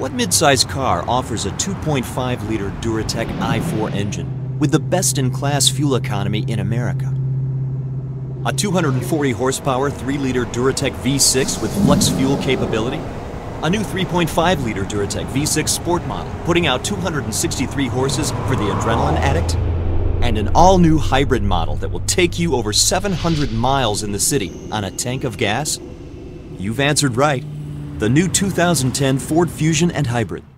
What midsize car offers a 2.5-liter Duratec i4 engine with the best-in-class fuel economy in America? A 240 horsepower 3-liter Duratec V6 with flex fuel capability? A new 3.5-liter Duratec V6 Sport model putting out 263 horses for the adrenaline addict? And an all-new hybrid model that will take you over 700 miles in the city on a tank of gas? You've answered right. The new 2010 Ford Fusion and Hybrid.